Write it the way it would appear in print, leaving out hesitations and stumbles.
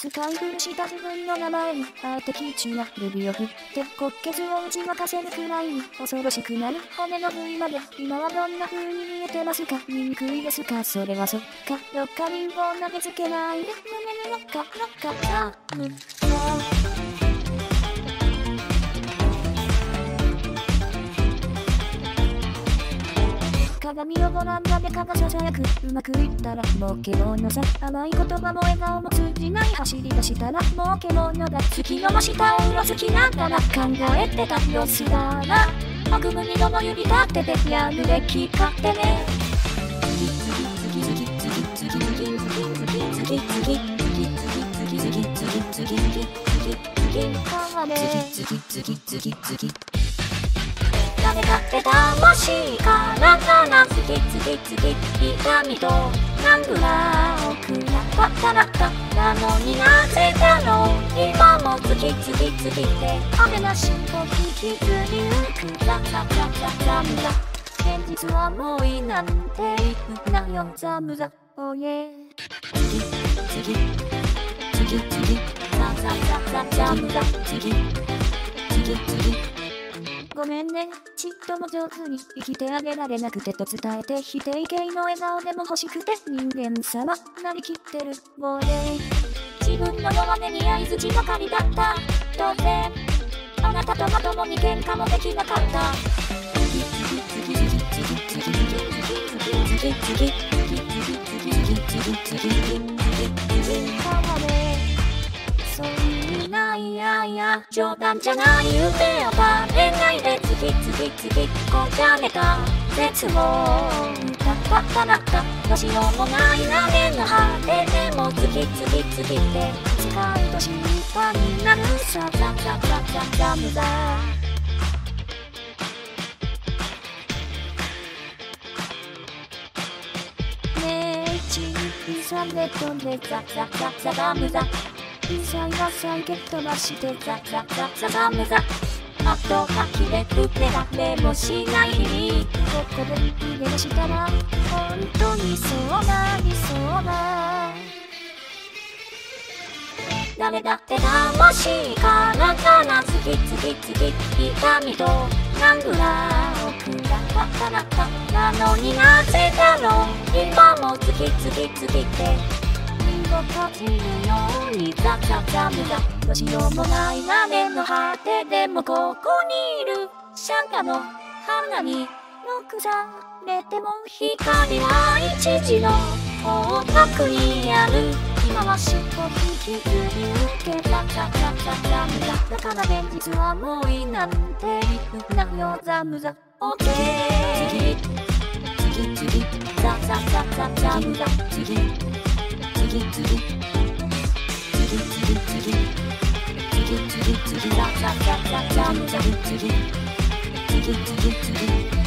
使い古した自分の名前にあえてキチなルビを振って骨血を打ち負かせるくらいに恐ろしくなる骨の部位まで今はどんな風に見えてますか？醜いですか？それはそっか。ロッカリンを投げつけないで胸にロッカザム鏡をご覧だでかがささやくうまくいったらもう獣さ甘い言葉も笑顔も通じない走り出したらもう獣だ月の真下をうろつきながら考えてた様子だな悪夢にどの指立ててやるべき勝手ね誰だって魂からな次痛みとなんぐらを食らったらったなのになぜだろう今も次って雨なしを引きずりゆくザムザ現実はもういいなんて言うなよザムザおいえ次ザムザ次ごめんね、ちっとも上手に生きてあげられなくてと伝えて否定形の笑顔でも欲しくて人間さはなりきってる亡霊自分の弱音に相づちばかりだった当然あなたとまともに喧嘩もできなかったそういうないやいや冗談じゃない夢を食べないで次こじゃれた絶望歌ったらったどうしようもない投げの果てでも次って使いと心配になるさザムザねえ一日されとんでザムザサイがさいけ飛ばしてザムザあとが切れくれられもしない日々ここで逃げ出したら本当にそうなりそうだ誰だって魂から次痛みとなんぐらを食らったなのになぜだろう今も次って感じるようにザムザどうしようもない投げの果てでもここにいるシャンカの花にノックされても光は一時の方角にある今は尻尾引きずり受けザムザだから現実はもういいなんて言うなよザムザオッケー次ザムザ次ザムザ